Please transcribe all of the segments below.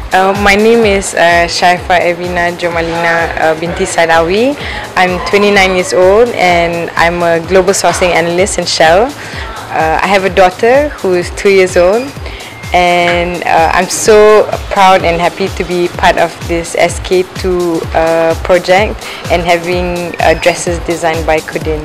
My name is Shaifa Evina Jomalina binti Sadawi. I'm 29 years old and I'm a global sourcing analyst in Shell. I have a daughter who is 2 years old, and I'm so proud and happy to be part of this SK2 project and having dresses designed by Kudin.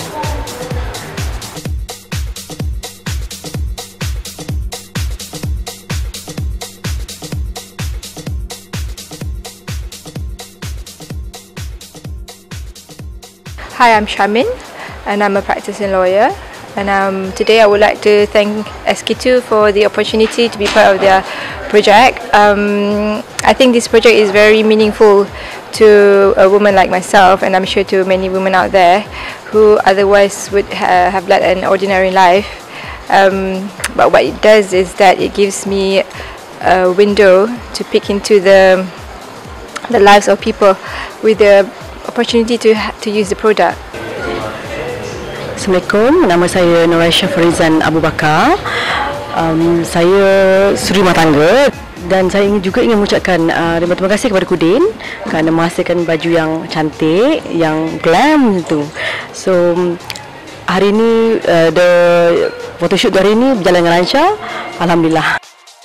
Hi, I'm Shamin and I'm a practicing lawyer, and today I would like to thank SK2 for the opportunity to be part of their project. I think this project is very meaningful to a woman like myself, and I'm sure to many women out there who otherwise would have led an ordinary life. But what it does is that it gives me a window to peek into the lives of people with the opportunity to use the product. Assalamualaikum, nama saya Nuraisha Farizan Abu Bakar. Saya suri rumah tangga dan saya juga ingin mengucapkan terima kasih kepada Kudin kerana menghasilkan baju yang cantik, yang glam tu. So hari ini the photoshoot hari ini berjalan dengan lancar, alhamdulillah.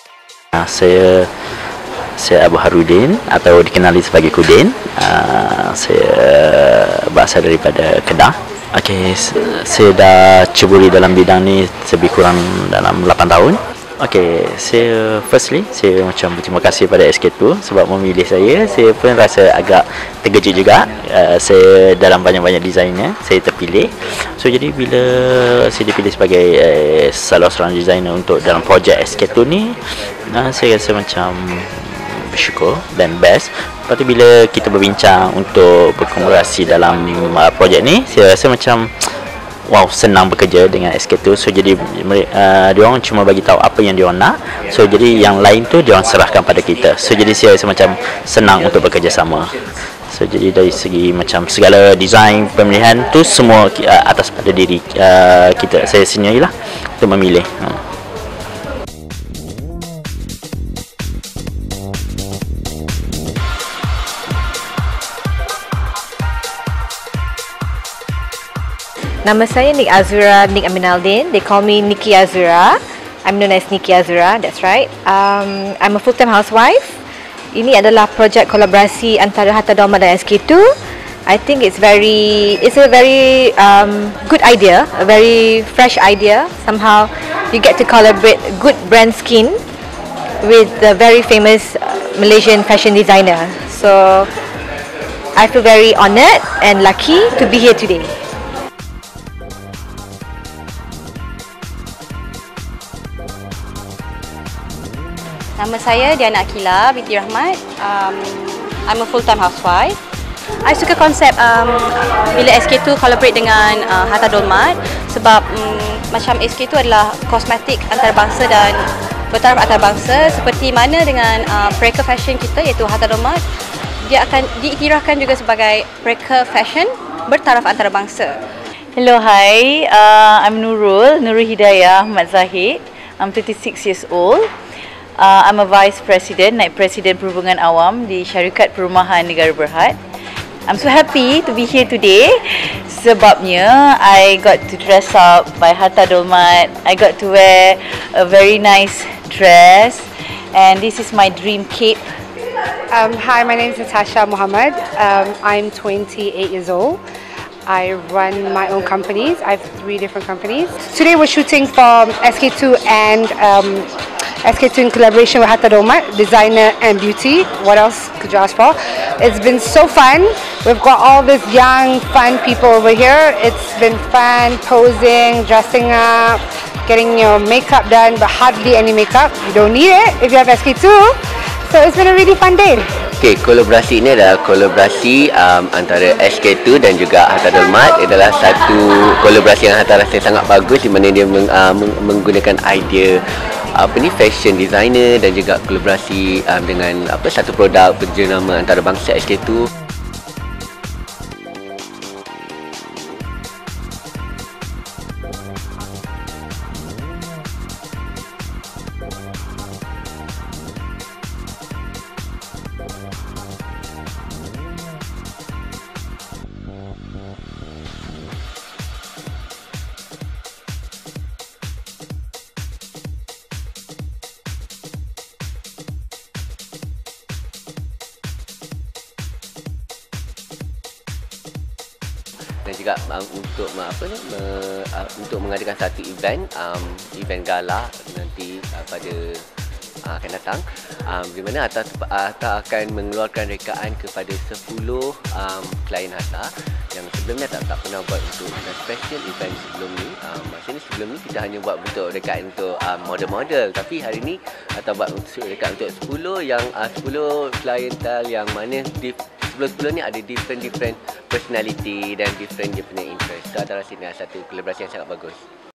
Saya Abu Harudin atau dikenali sebagai Kudin. Saya berasal daripada Kedah. Okey, saya dah ceburi dalam bidang ni lebih kurang dalam 8 tahun. Okey, saya macam berterima kasih pada SK2 sebab memilih saya. Saya pun rasa agak terkejut juga. Saya dalam banyak-banyak desainnya saya terpilih. So jadi bila saya dipilih sebagai salah seorang designer untuk dalam projek SK2 ni, saya rasa macam bersyukur dan best. Lepas tu bila kita berbincang untuk berkolaborasi dalam projek ni, saya rasa macam wow, senang bekerja dengan SK2. So jadi diorang cuma bagi tahu apa yang diorang nak. So jadi yang lain tu diorang serahkan pada kita. So jadi saya rasa macam senang untuk bekerjasama. So jadi dari segi macam segala design pemilihan tu semua atas pada diri kita, saya sendirilah untuk memilih. Nama saya Nik Azura Nik Aminaldin. They call me Nikki Azura. I'm known as Nikki Azura, that's right. I'm a full-time housewife. Ini adalah projek kolaborasi antara Harta Dormat dan SK2. I think it's a very good idea, a very fresh idea. Somehow you get to collaborate good brand skin with the very famous Malaysian fashion designer. So I feel very honoured and lucky to be here today. Nama saya Diana Akila binti Rahmat. I'm a full-time housewife. I suka konsep bila SK2 collaborate dengan Harta Dormat sebab macam SK2 adalah kosmetik antarabangsa dan bertaraf antarabangsa, seperti mana dengan Preka Fashion kita iaitu Harta Dormat, dia akan diiktirafkan juga sebagai Preka Fashion bertaraf antarabangsa. Hello, hi. I'm Nurul Hidayah Ahmad Zahid. I'm 36 years old. I'm a Vice President, Naib Presiden Perhubungan Awam di Syarikat Perumahan Negara Berhad. I'm so happy to be here today sebabnya I got to dress up by Harta Dormat. I got to wear a very nice dress and this is my dream cape. Hi, my name is Natasha Muhammad. I'm 28 years old. I run my own companies. I have 3 different companies. Today we're shooting for SK2 and SK2 in collaboration with Harta Dormat, designer and beauty. What else could you ask for? It's been so fun. We've got all these young, fun people over here. It's been fun posing, dressing up, getting your makeup done, but hardly any makeup. You don't need it if you have SK2. So it's been a really fun day. Okay, kolaborasi ini adalah kolaborasi antara SK2 dan juga Harta Dormat. Adalah satu kolaborasi yang Harta rasa sangat bagus di mana dia menggunakan idea fashion designer dan juga kolaborasi dengan satu produk berjenama antarabangsa SK2. dan juga untuk mengadakan satu event gala nanti pada akan datang, di mana Hatta akan mengeluarkan rekaan kepada 10 klien Hatta yang sebelumnya tak pernah buat untuk special event sebelum ni. Maksudnya sebelum ni kita hanya buat bentuk rekaan untuk model-model, tapi hari ni Hatta buat rekaan untuk 10 klientel yang mana 10 ni ada different personality dan different dia punya interest. So Hatta rasa ini satu kolaborasi yang sangat bagus.